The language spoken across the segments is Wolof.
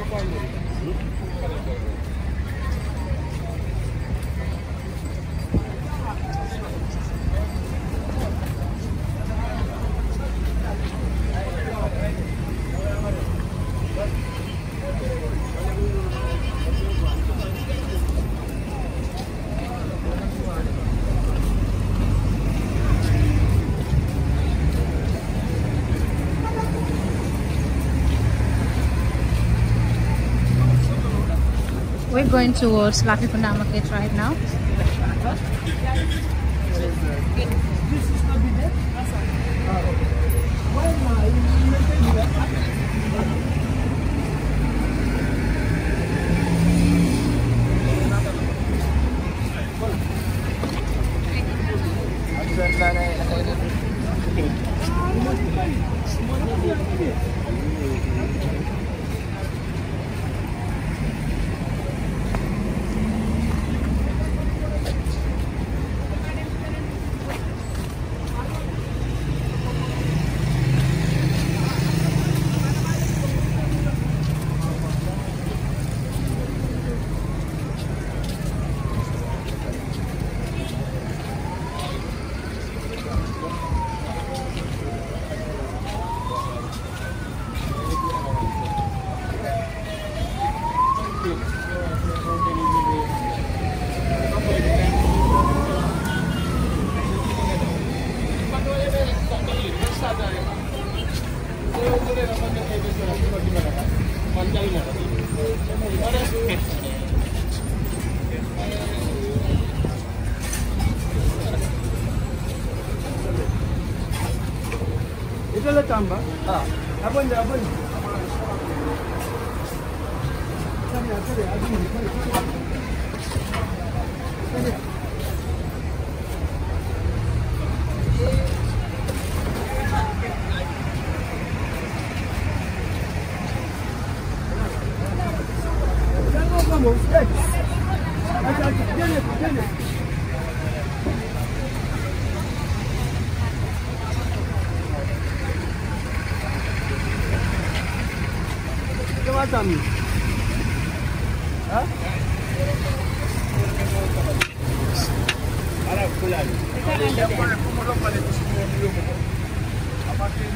We're going towards Latrikunda Market right now. Itu lah tambah. Apa ni? Macam ni. Arab bulan. Dia pun kumulong balik di semua dulu. Apa sih?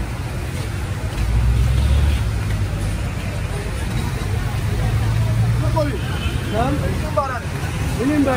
Boleh. Nam, ini mbak.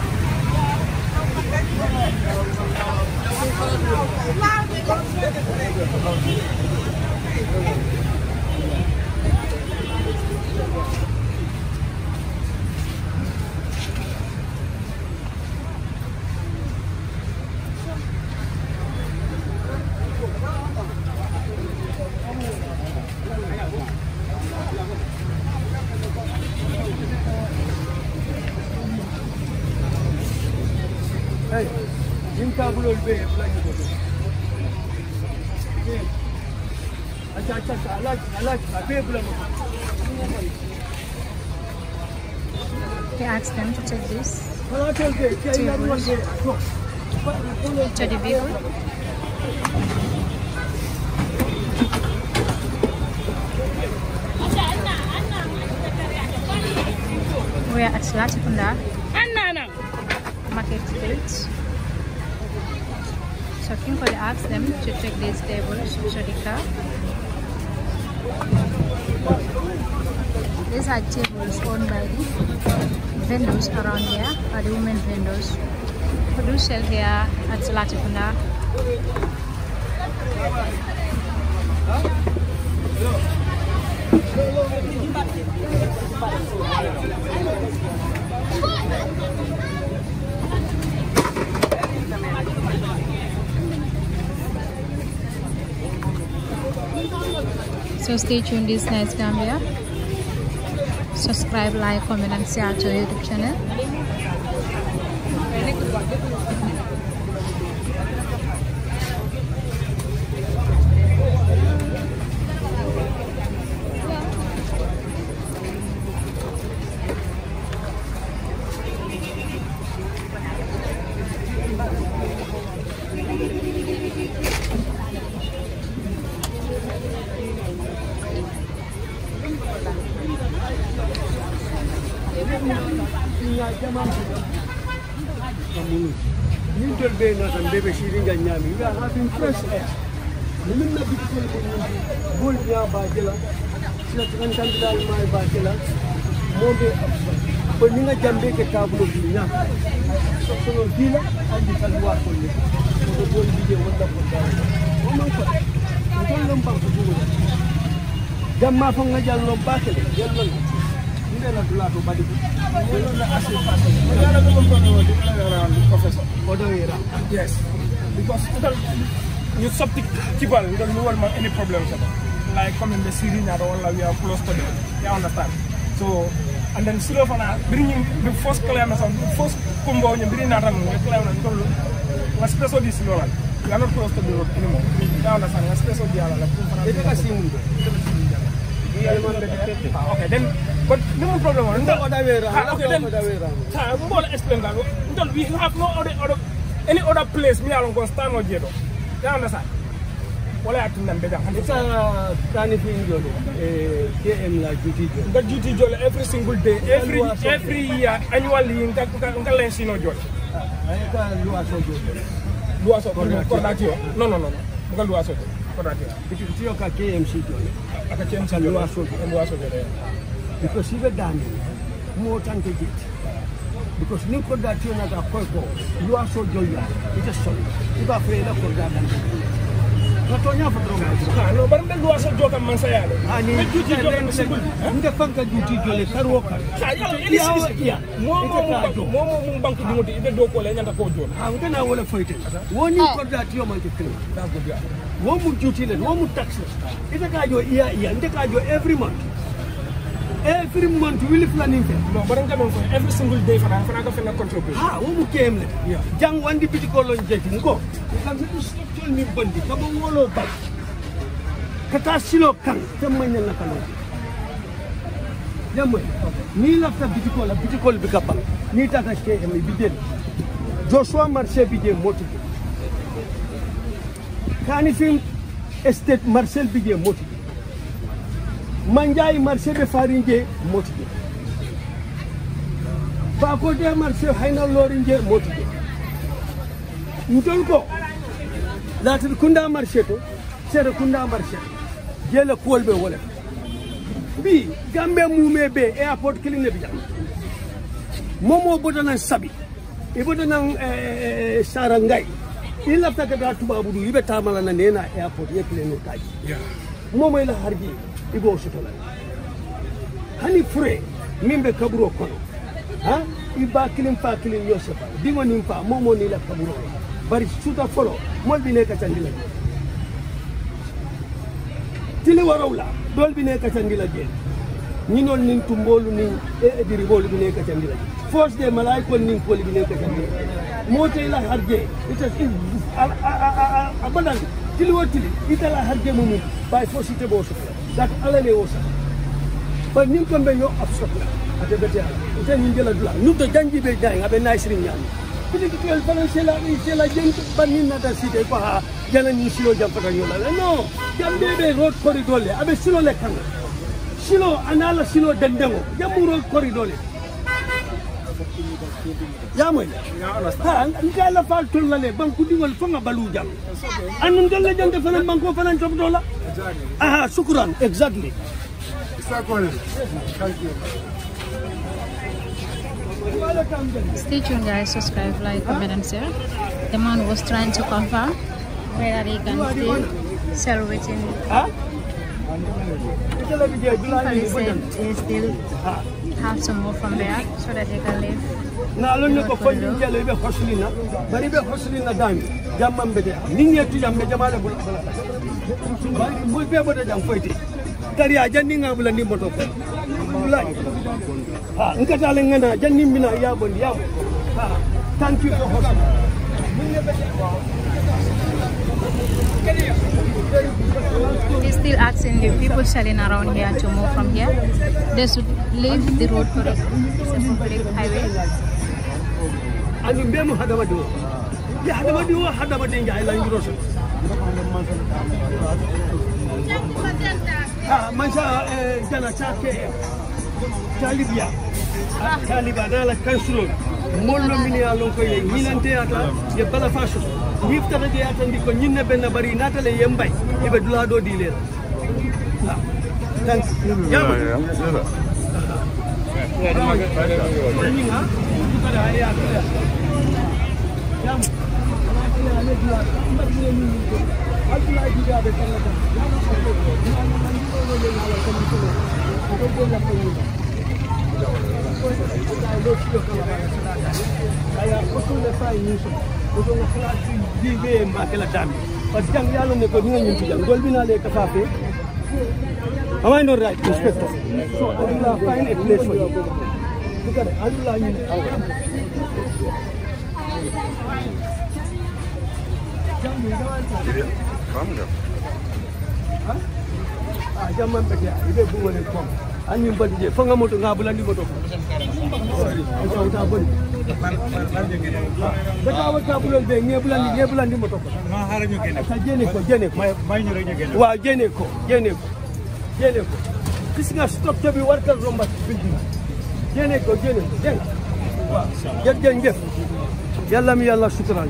Hey, जिनका बुलोल बे बुलाइए बोलो। अच्छा अलग बे बुलाओ। He asked them to take this to the vehicle. We are at Latrikunda Market Village. So Kinkole asked them to take these tables to the car. These are tables owned by the vendors around here, or the women vendors who do sell here at Latrikunda. So stay tuned, this nice Gambia. Subscribe, like, comment and share to our YouTube channel. ina jaman kamu ni dol be na tan bebe shiri nyami we are having fresh air min na bi ko bol ya ba jela sila tan kan dal mai ba jela mo be ko ni nga jambe ke tablo bi nya so so dila andi tan wa ko ni ko bol bi je wala ko dal o man ko dol lam ba ko dum jamma fo nga jallo ba ke jallo la dulato badi la assez facile wala ko ko around professor odawira yes because you subject people don't know any problems like come in the city now we are close to them you understand so and then still fana bringing the first claim the first combo you bring na ram claim na tolo was special this lola you are not close to the road anymore you understand was special dia la fana ita ka simundo okay then but no problem okay then explain that we have no other any other place me along go stand or jedo you understand wala atundan be jang it's a planning jole KM la duty jole every single day every year annually ngal len sino jole ayaka luaso coordinatio no ngal luaso coordinatio bitio ka KMC jole aka KMC luaso jole because even done more than to get because ni coordinatio na ka ko luaso jole it's a sorry iba freda coordinatio Natonya fadronga. No, but the luaso jota mansayale. Ani duty jole nda fanka duty jole karoka. Ya. Momo banku dimoti ibe do ko le nyanda ko jole. Ngana wala foyte. Woni ko dati yo manke kri. Da go biya. Womu duty le, womu tax. Ita ka jo iya nda ka jo every month. Every month will planning fe. No, but ngam ko every single day fana ka fena contribute. Ha, womu kem le. Jang wandi biti ko lon jeti ngo. Kam ni bandi kaba wolo ba kata silo kan tamanya na kala jamwe ni la ta bitiko bi kapa ni ta ka ke mi bidel Joshua marché bidé moti kani film estate Marcel bidé moti manjay marché be farinje moti ba ko de marché hayna lorinje moti ndol ko latin kunda marché to sere kunda marché jele kolbe wala bi gambe mume be airport kiline bi jam momo bodana sabi e bodana sarangay ila taka tuba budu ibe tamala na nena airport yekile kaji momo ila harbi ibo sotola hani fure mimbe kaburo kono ha iba kilim fa kilim yosefa dingo nimfa momo ni la kaburo bari suta folo mol bi ne ka tandila tili warawla dol bi ne ka tandila je ni non nin tumbolu ni e diri bolu bi ne ka tandila force de malaiko nin poli bi ne ka tandila mote la harje ita abadan tili wotili ita la harje mumu bay force te bo so dak ala ne wosa ba nin ko be yo absokla ate bete ita nin jela dula nu to janji be jay ngabe naisrin nyami Jadi kita kalau sela gente banina da side ko ha jalan ni silo jam pata yola no jam bebe road corridor le abe silo le kan silo anala silo dendengo jam road corridor le ya moy ha ngala fal tul le banku dingol fa nga balu jam anum dal la jante fana banko fana top dola aha shukran exactly thank you Stay tuned guys, subscribe, like, comment and share. The man was trying to confirm whether they can still sell within. He said they still have some more from there so that they can live. Thank you for hosting. He's still asking the people selling around here to move from here. They should leave the road for it. It's a public highway. talibia taliba dala kansulo mollo min ya lon ko ye minante ata ye bala faso niftata je atandi ko nyinne benna bari natale yembay ibe dula do di lela thanks yama Am I not right, Inspector? So I will find a place for you. Look at it. I will line it. Come here. Jaman bagia, ibe buwan ng pom. Anyong badje, fanga mo to nga bulan di mo to. Ikaw ta bun. Baka ka bulan be, nge bulan di mo to. Ma hara nyo kene. Sa jene ko. May nyo rek kene. Wa jene ko. Gis nga structure bi warkal rombat building. Jene ko. Wa. Jef. Yalla mi yalla shukran.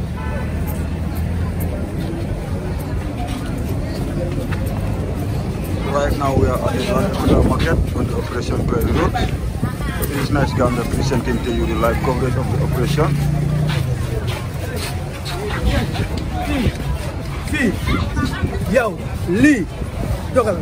Right now we are at the market on the Operation Prairie Road. It is nice Gambia presenting to you the live coverage of the operation. Fii yow lii dogal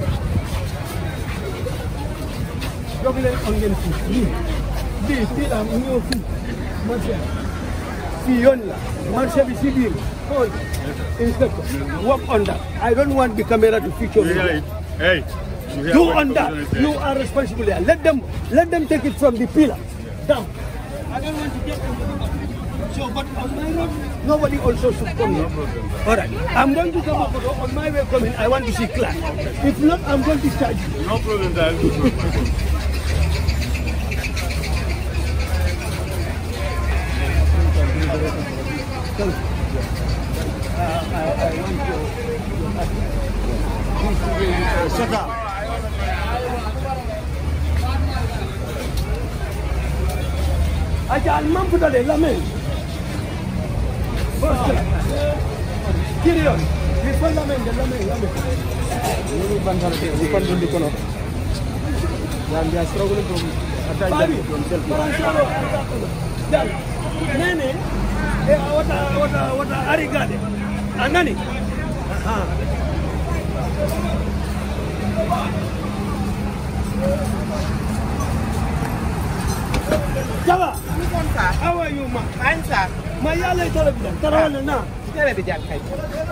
leen on ngeen fii lii fii la mu ñëw fii marché fii yoon la marché bi si biir xool inspector work on that. I don't want the camera to feature me. Hey, do on that. You are responsible there. Let them take it from the pillar down. I don't want to get so, but on my road, nobody also should come here. All right, I'm going to come up on my way coming. I want to see class. If not, I'm going to charge you. No problem, Dad. I want to. Shut up. Aja alman putale lamen. Kirion. Before lamen. Ini bandar ke bukan di kono. Yang dia struggle to attach himself. Dan nene wata arigade. Anani. Java, how are you, ma? Fine, sir. Ma yale television. Tarawale na. Television kay.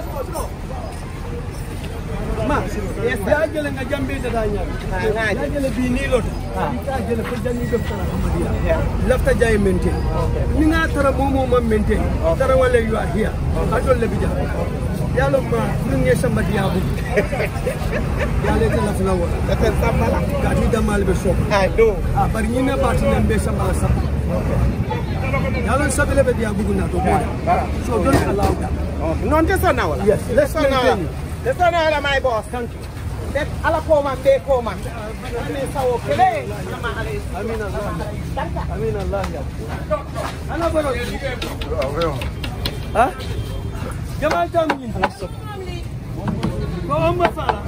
Ma, yes, ya jele nga jambe dadanya. Ya jele bi ni lot. Ka jele ko janni do tara Ahmadiyya. Lafta jay maintain. Ni nga tara momo ma maintain. Tarawale you are here. Adol le bija. Yalo ma ngi samba diabu. Yale tala flower. Dafa sambala. Ka ni damal be shop. Ay do. Bari ni na parti na be samba sa. Yalo sabele be diabu na to boy. So don't allow that. Non te sona wala. Yes, let's maintain. Te sona wala my boss. Thank you. That ala koma be koma. Ani sawo kele. Amin Allah ya. Ana baro. Ha? Jamal Jamin. Ko amma fara.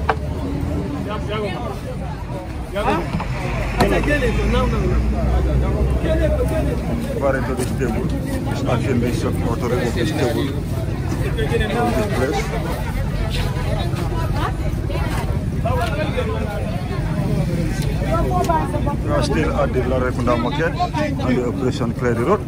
According to this table, this action being shot authority of this table from this place. We are still at the Larekunda market on the Operation Prairie Road.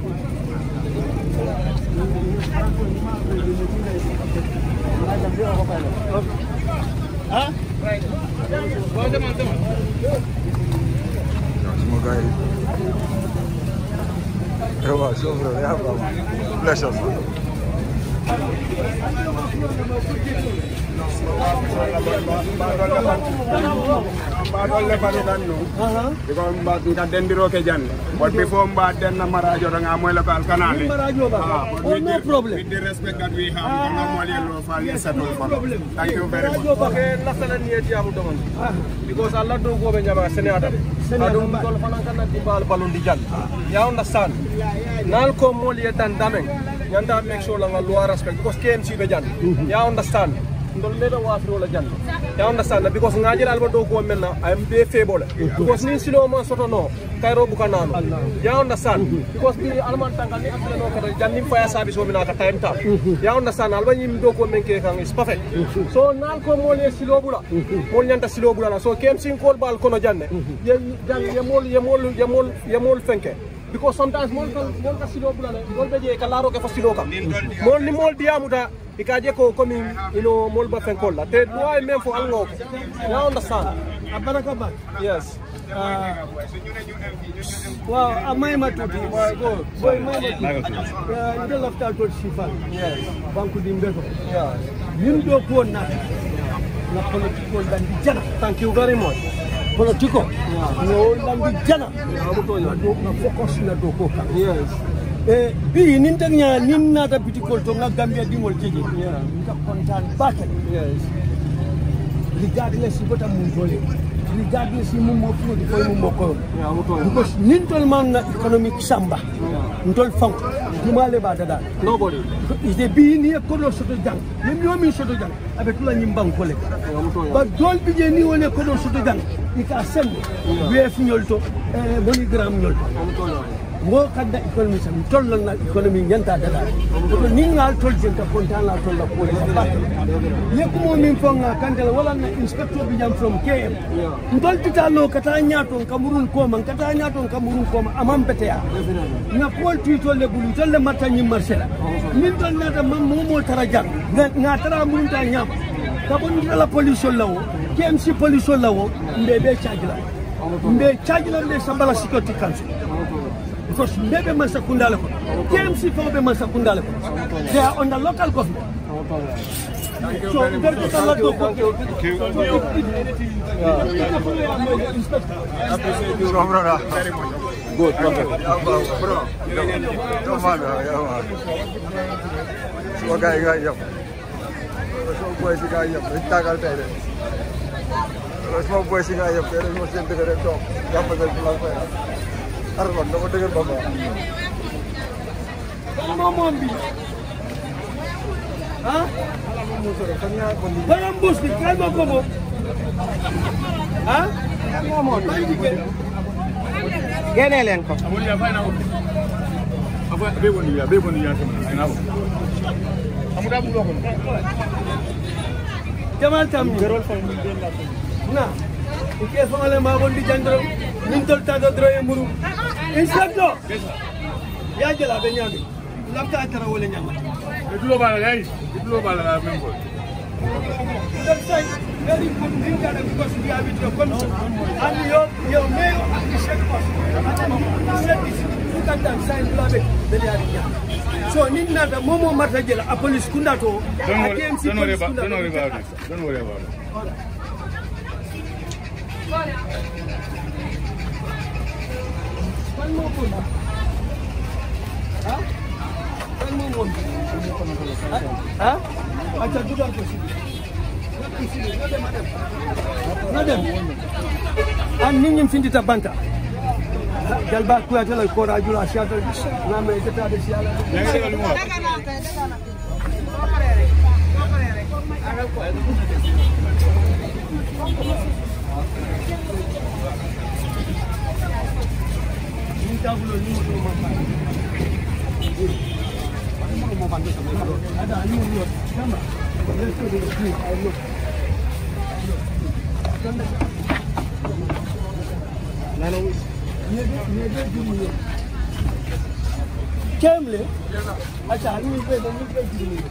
Semua guys. Pleasure. But before then Marajo local canal. Oh, no problem. With the respect that we have, thank you very much. Because Allah do go benjama Senegal. Adum tol fanan kana dibal balon di jan. You understand? Nal ko moli etan dameng. Yanda make sure la loi respect because KMC be jan. You understand? Ndol leda wafro la jan. You understand? Because ngajir alba do ko menna I am be fable. Because ni silo man soto no Cairo bukanano. You understand? Because the alman tangal ni asla no kada jan nim fire service wo bina ka time ta. You understand? Alba nyim do ko men ke kan is perfect. So nal ko moli silo bula. Mol nyanta silo bula so KMC ko bal kono janne. Yemol fenke. Because sometimes mol ka silo bula mol be je ka laro ke fa silo ka. Mol ni mol diamuta ikaje ko komi mol ba fenkol la. Te do I même for algo. You understand? Abaraka ba? Yes. Wow, amay matuti. Go. Boy may matuti. Inde lafta to shifa. Yes. Banku dimbeko. Yeah. Nim do ko na political dan di jana. Thank you very much. Political. No dan di jana. Na focus na do ko ka. Yes. Bi nin tanya nin na da political to na Gambia dingol jeje. Yeah. Nka kontan bakel. Yes. Regardless ibota munjole. Regardless you move to the because Nintol man economic samba, Nintol funk, Jumale Badada. Nobody is the being here, Kodo Soto Jang. You mean Soto Jang, I bet Tulan Bank Collect. But don't be any one Kodo Soto Jang. You can send we have Nolto, Bonigram Nolto. Work at the economy, some total economy, Yanta. Ningal told you to Fontana from the police. Yakumo Minfonga, Kantala, Inspector Bijam from KM. Doltitano, Catania to Cameroon Coman, Catania to Cameroon Coman, Amampetea. Napol Tito Lebu, tell the Matani Marcella. Minton Nata Mamomo Tarajan, Natara Muntanyam, Cabonilla Police Law, KMC Police Law, Mbebe Chagla. Mbe Chagla, the Sambala Security Council. Because maybe Masakundale, KMC for the Masakundale. They are on the local government. So, very good. Good, bro. Arman, dapat dengar Bapak. Ngomong bi. Hah? Barang bus di kalma kobo. Hah? Ngomong. Gene len ko. Amul ya fay na ko. Abu be woni ya sama. Ay na ko. Amu da bu ko. Jamal tam gerol fa ni den la ko. Na. Ike fangale ma bondi jandro. Nintol ta do droye muru. Inspector. Ya jela be nyami. Lafta tara wala nyama. Dulo bala lay. Dulo bala la membo. That's right. Very good thing that because we have it your country. And your mayor appreciate us. Look at that sign club. So ninna da momo mata jela a police kunda to. Don't worry about it. Don't worry about it. One more phone. Huh? One more phone. Huh? Acha juga aku sini. Madam. An findi tabanta. Jalba ku ya tala ko rajul asya to na me eta de siala. Kemle, acha ni pe ni.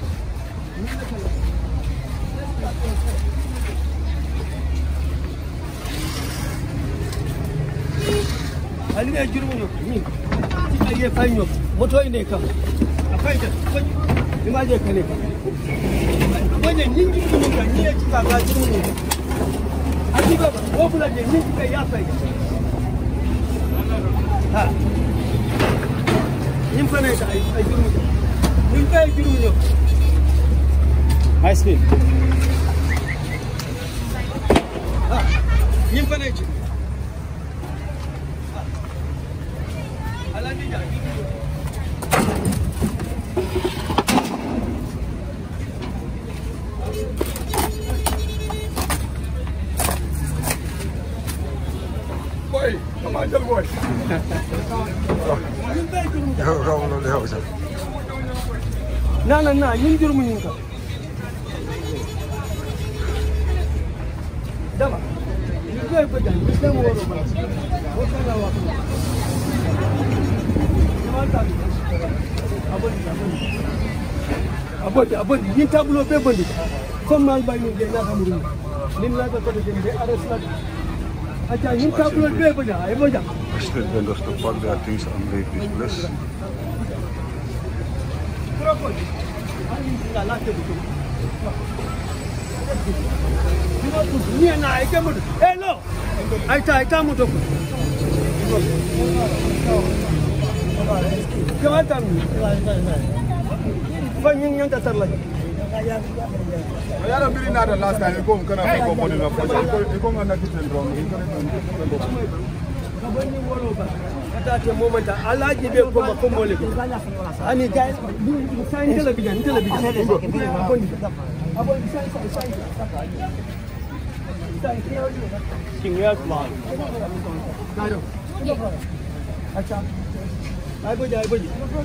Ali ne jurmu ni. Ti ye fanyo. Moto ine kam. Akai ta. Imaje kane. Wanya nyingi kunuka nyie chika gazini. Akiba wobula je nyingi ka yapa. Ha. Nyimfana ita ay juru. Nyimka ay juru nyo. High speed. Ha. Nyimfana ita. Alani ja. Boy, come on, little boy. Na, yin jurmu yin ka. Dama. Ni ko ko jan, ni mo woro ba. Ko kana wa. Abodi, yin tabulo be bondi. Comme mal bay ni na ka muru. Nin la ko ko de arrest la. Acha yin tabulo be bondi, ay mo ja. Street vendors to park their things and leave this place. Hello. Aita moto. Kematan. Fanying yang tak lagi. I had a million the last time you come kana go body na for you come na kitchen drum Kata ce moment alaji be ko ma ko mole ani guys sign television abon sign Singapore plan karo acha ai boji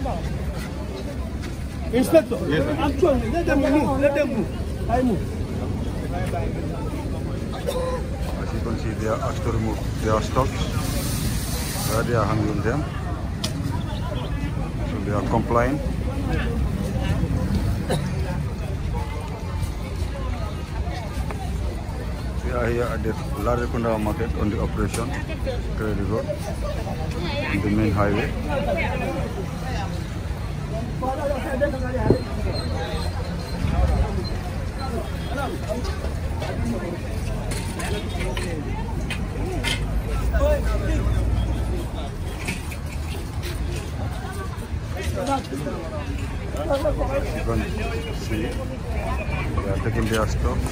inspector actually let them move I move. As you can see, they are asked to remove their stocks. They are handling them. So they are complying. We are here at the Larekunda market on the operation Trade Road on the main highway. You can see they are taking their stocks.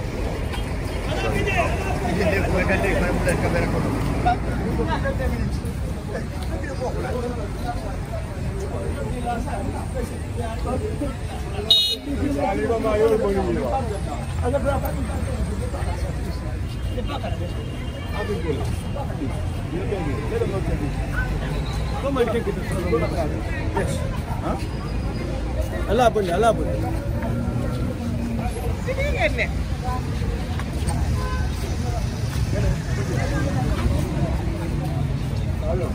Come and take it. Yes. Huh? Allah pun. Sini Halo.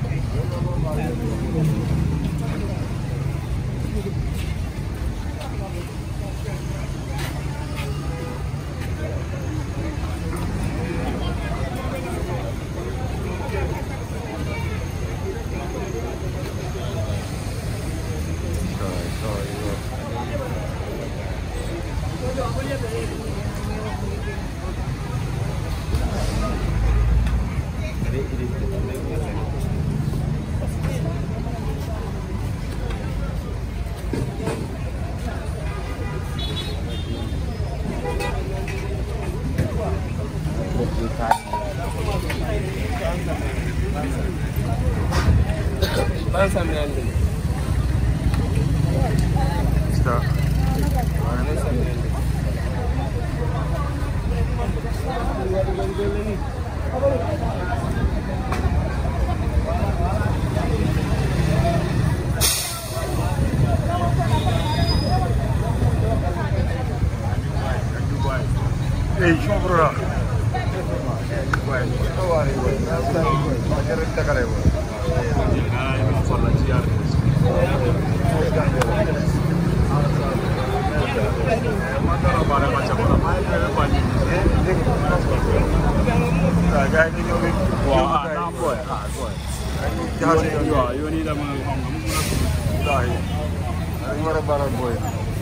Hey, Shobra. dañu war a baral booy.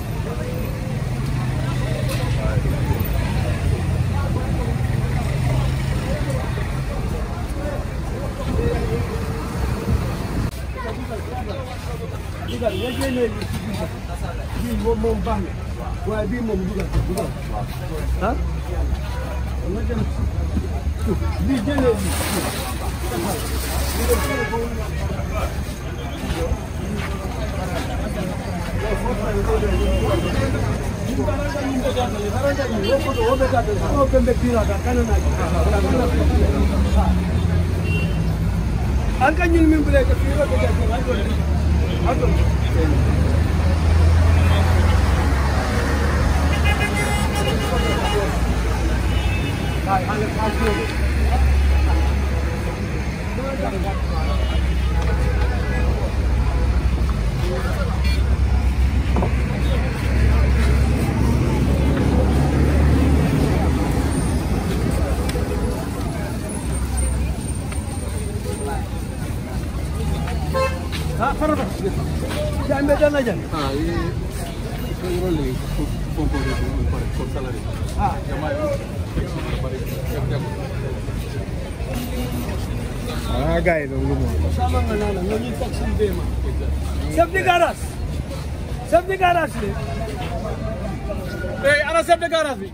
bii moom baax na waaye bii moom dugal ah nga dem suuf bii génnee bii anka ñun min bule ko firo ko ado ay hale passo Farba. Jambe dana jan. Ini rolling komponen for salary. Jamai. Guys, sama nana ngoni taxi bema. Safety garage. Safety garage le. Ana safety garage.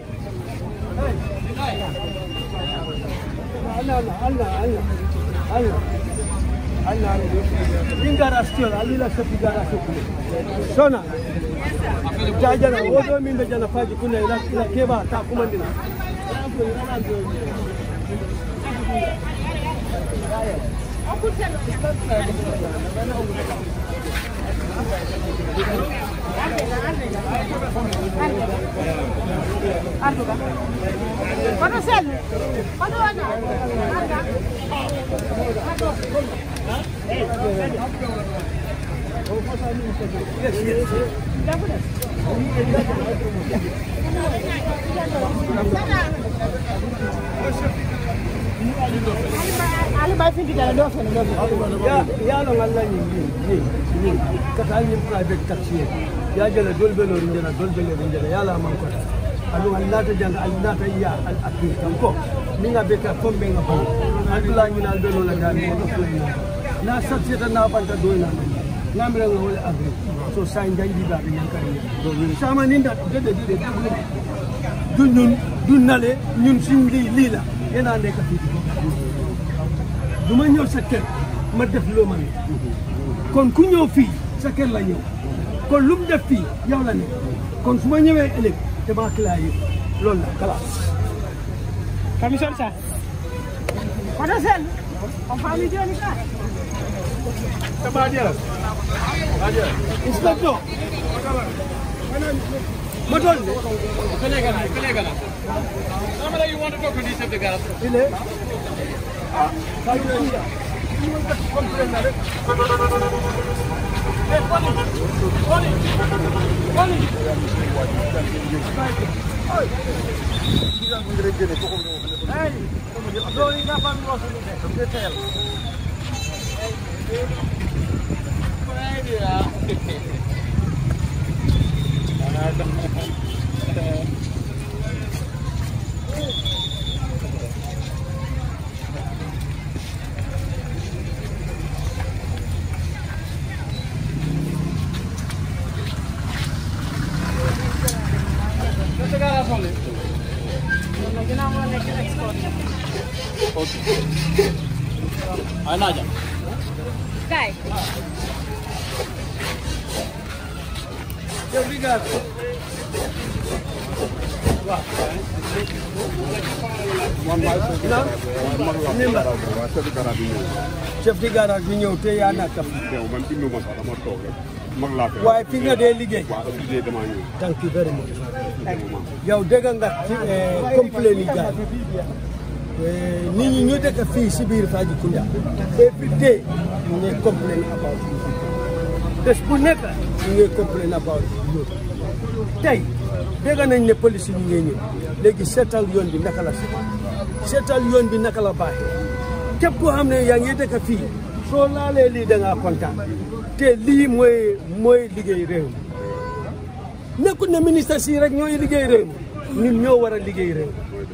Allah Ingara still alila safi gara sokule sona jajana wodo min be jana faji kuna ila keba ta kuma dina Kono sel. Kono wana. Ali ba fi digala do fa ya lo ngalla ni kata ni private taxi ya jela dolbelo rinjana ya la man ko alu Allah ta janga Allah ta ya al akil ko ninga beta fombe nga ko adula ni na dolo la dani ko na satseta na banta doina namira nga wala agri so sa njangi ba nyankari do ni sama ninda de dun nale ñun suñ li la yena nek fi duma ñew sa kër ma def lo man kon ku ñew fi sa kër la ñew kon lu mu def fi yow la ne kon suma ñewé elek te ba kila yi lool la kala Commission sa. Kono sel. On parle de ni ka. Tabadia. Inspector. Motor. Kolega. Normally you want to talk to this safety garage. Ile. Ana aja. Kai. Obrigado. Chef di garage bi ñëw te yaa nak Man bindu ma sax dama toog rek. Mag laa fi. waaye fi nga dee liggéey. Waaw liggéey dama ñëw. Thank you very much. yow dégg nga complain yi gaay nit ñi ñu dëkk fii si biir Fajikunda every day ñu ngi complain about bés bu nekk ñu ngi complain about tey dégg nañ ne police ñu ngi ñëw léegi seetal yoon bi naka la seetal yoon bi naka la baaxee képp koo xam ne yaa ngi dëkk fii soo laalee lii da ngaa kontaan te lii mooy liggéey réew mi nekkul ne ministre si rek ñooy liggéey réew mi ñun ñoo war a liggéey réew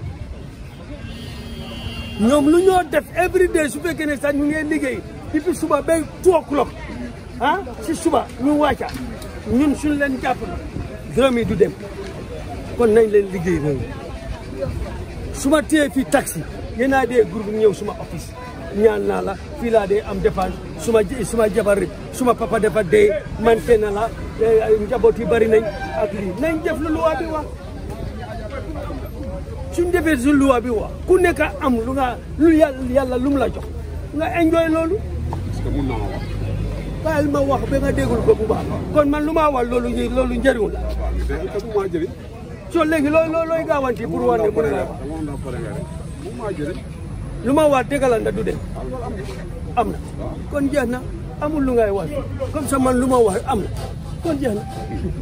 ñoom lu ñoo def every day su fekkee ne sax ñu ngi liggéey depuis suba ba 2 o'clock si suba ñu wàcca ñun suñ leen jàpp dërëm yi du dem kon nañ leen liggéey réew suma téye fii taxi yéen a dee groupe ñëw suma office ñaan naa la fii laa dee am dépense suma jabar suma papa dafa dee man kenn la njaboot yi bari nañ ak lii nañ def lu luwa bi wax suñ defee su luwa bi wax ku nekk am lu yàlla lu mu la jox nga enjoy loolu. est-ce que mun naa wax. bàyyil ma wax ba nga déggul ko bu baax kon man lu ma wax loolu njëriñul la. waaw mais soo léegi looy gaawanti pour wane mun nga wax lu ma wax dëgg la ndax du dem am na kon jeex na amul lu ngay wax comme ça man lu ma wax am na kon jeex na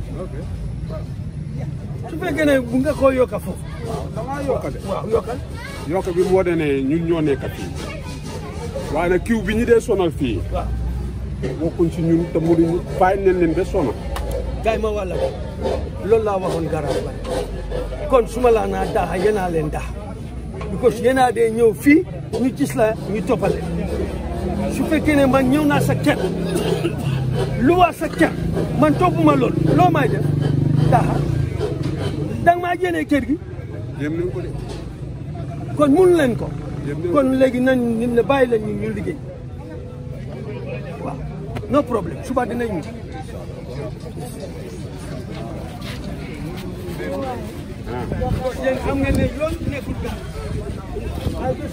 su fekkee ne bu nga ko yokka foofu. damaa yokka de. waaw yokkal. yokka bi moo de ne ñun ñoo nekk fii waaye nag kiw bi ñu dee sonal fii. waaw bokkuñ si ñun te mënuñu bàyyi nañ leen ba sonal. gars yi ma wàll ko loolu laa waxoon garab ba kon suma laa naa daaxa yéenaa leen daax because yéenaa dee ñëw fii ñu gis la ñu toppale su fekkee ne man ñëw naa sa kër lu waa sa kër man toppuma loolu loo may def daaxa danga maa jénee kër gi yéem nañ ko de. kon mun leen ko kon léegi nañ nit ne bàyyi leen ñu liggéey waaw no problème suba dinañ ñu yéen xam ngeen ne yoon nekkul gaaw ay bés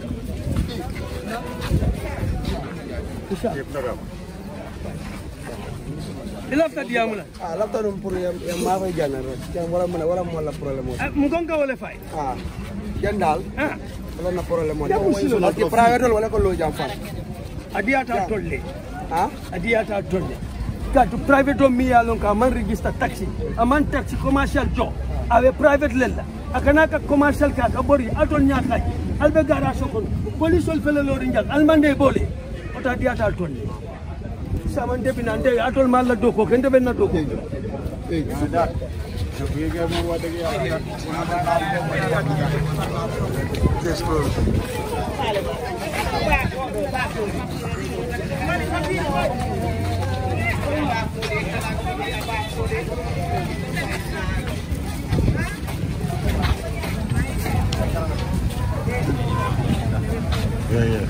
i lafta diyamu la lafta ɗum pour ma koy jannan rek wala mo wala probléme o mu gonga wala fay jen dal wala na probléme o parce que private wala ko lo jam fan adiyata tolle adiyata tolle kadu private o mi yalon ka man register taxi aman taxi commercial jo awe private lella akana ka commercial ka bori atol nyaka albe garage ko police ol fele lori njal almande bole ota adiyata tolle saman debi nande atol malla do ko kende ben na do ko Yeah.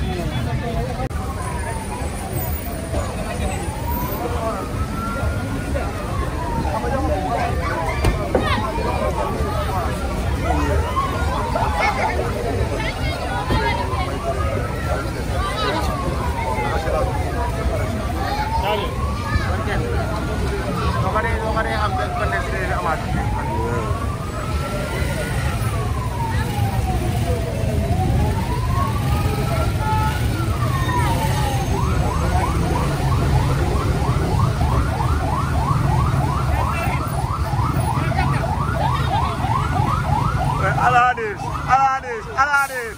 Aladis.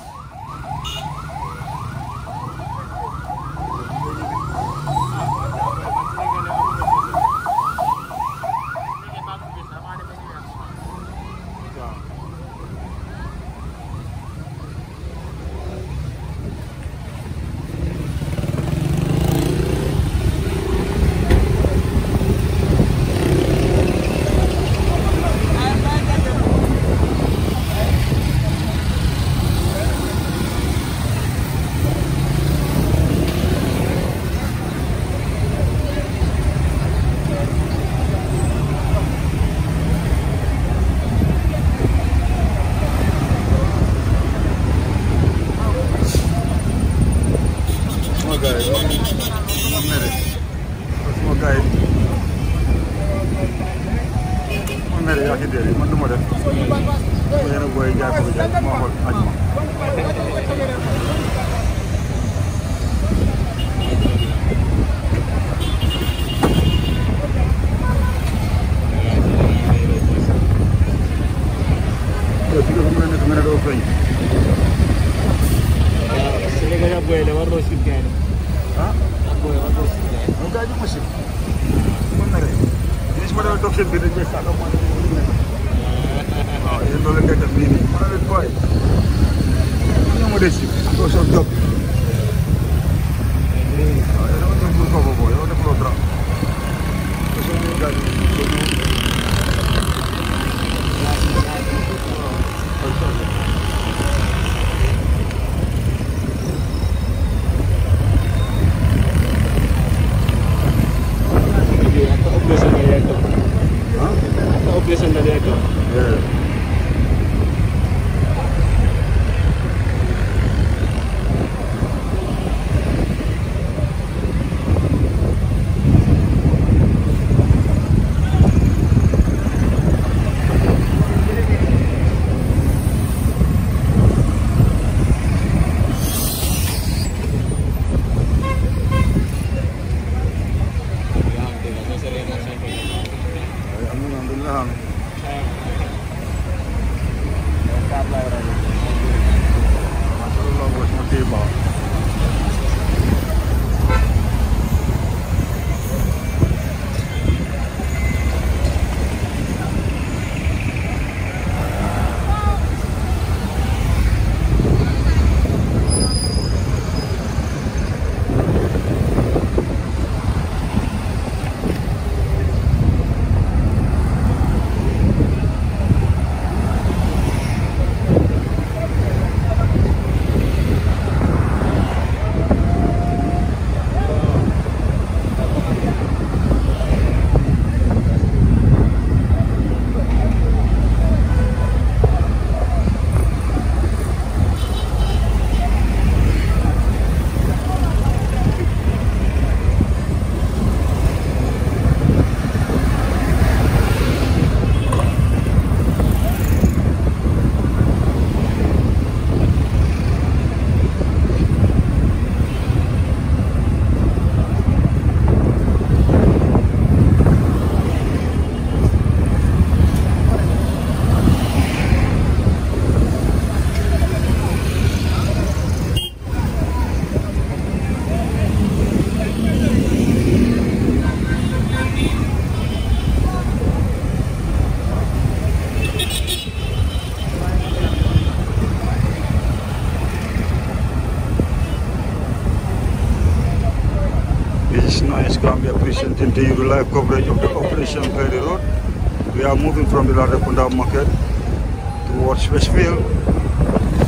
gaji masih. Mana ni? Ini semua dah dokter beda biasa. Ah, ini dollar dekat ni. Mana ni boy? Yang mana sih? Dosa job. Ada macam buruk apa boy? Ada program. Dosa ni gaji. Operation dari itu. Yeah. Nice Gambia presenting to you the live coverage of the Operation Prairie Road. We are moving from the Latrikunda market towards Westfield.